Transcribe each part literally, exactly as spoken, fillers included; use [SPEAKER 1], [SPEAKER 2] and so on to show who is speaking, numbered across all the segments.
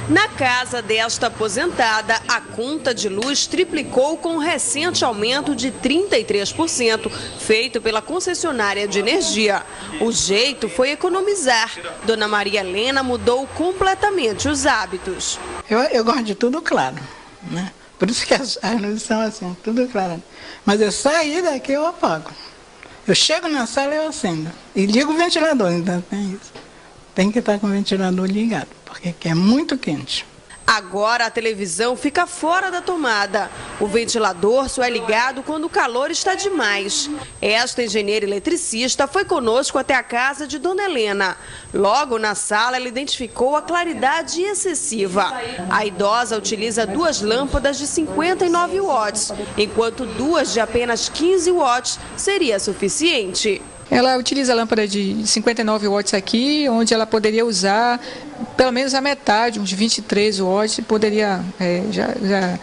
[SPEAKER 1] Na casa desta aposentada, a conta de luz triplicou com o recente aumento de trinta e três por cento feito pela concessionária de energia. O jeito foi economizar. Dona Maria Helena mudou completamente os hábitos.
[SPEAKER 2] Eu, eu gosto de tudo claro, né? Por isso que as, as luzes são assim, tudo claro. Mas eu saí daqui, eu apago. Eu chego na sala e eu acendo. E ligo o ventilador, então tem isso. Tem que estar com o ventilador ligado, porque aqui é muito quente.
[SPEAKER 1] Agora a televisão fica fora da tomada. O ventilador só é ligado quando o calor está demais. Esta engenheira eletricista foi conosco até a casa de Dona Helena. Logo na sala, ela identificou a claridade excessiva. A idosa utiliza duas lâmpadas de cinquenta e nove watts, enquanto duas de apenas quinze watts seria suficiente.
[SPEAKER 3] Ela utiliza a lâmpada de cinquenta e nove watts aqui, onde ela poderia usar pelo menos a metade, uns vinte e três watts, poderia é, já, já,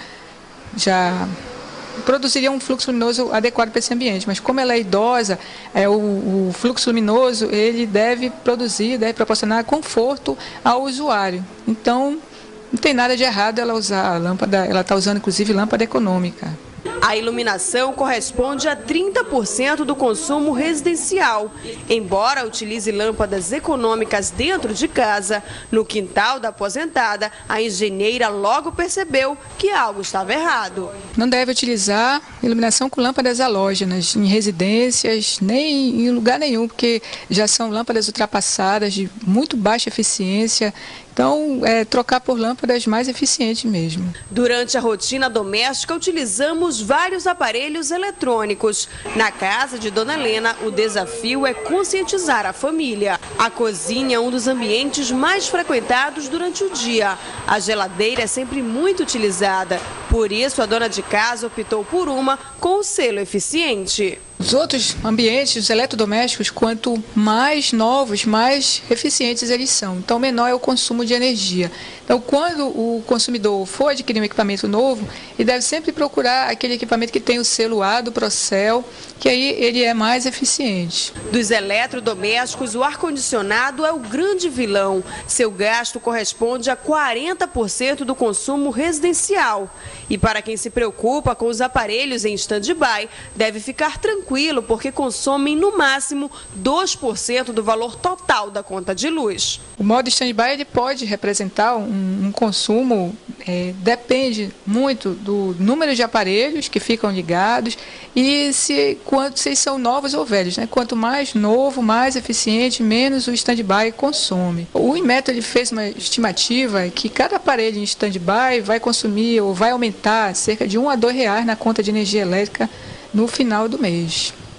[SPEAKER 3] já produziria um fluxo luminoso adequado para esse ambiente. Mas como ela é idosa, é, o, o fluxo luminoso ele deve produzir, deve proporcionar conforto ao usuário. Então, não tem nada de errado ela usar a lâmpada, ela está usando inclusive lâmpada econômica.
[SPEAKER 1] A iluminação corresponde a trinta por cento do consumo residencial. Embora utilize lâmpadas econômicas dentro de casa, no quintal da aposentada, a engenheira logo percebeu que algo estava errado.
[SPEAKER 3] Não deve utilizar iluminação com lâmpadas halógenas em residências, nem em lugar nenhum, porque já são lâmpadas ultrapassadas de muito baixa eficiência. Então, é, trocar por lâmpadas mais eficientes mesmo.
[SPEAKER 1] Durante a rotina doméstica, utilizamos vários aparelhos eletrônicos. Na casa de Dona Helena, o desafio é conscientizar a família. A cozinha é um dos ambientes mais frequentados durante o dia. A geladeira é sempre muito utilizada. Por isso, a dona de casa optou por uma com o selo eficiente.
[SPEAKER 3] Os outros ambientes, os eletrodomésticos, quanto mais novos, mais eficientes eles são. Então, menor é o consumo de energia. Então, quando o consumidor for adquirir um equipamento novo, ele deve sempre procurar aquele equipamento que tem o selo A do Procel, que aí ele é mais eficiente.
[SPEAKER 1] Dos eletrodomésticos, o ar-condicionado é o grande vilão. Seu gasto corresponde a quarenta por cento do consumo residencial. E para quem se preocupa com os aparelhos em stand-by, deve ficar tranquilo, porque consomem no máximo dois por cento do valor total da conta de luz.
[SPEAKER 3] O modo stand-by ele pode representar um, um consumo, é, depende muito do número de aparelhos que ficam ligados e se, quanto, se são novos ou velhos, né? Quanto mais novo, mais eficiente, menos o stand-by consome. O Inmetro ele fez uma estimativa que cada aparelho em stand-by vai consumir ou vai aumentar cerca de um a dois reais na conta de energia elétrica no final do mês.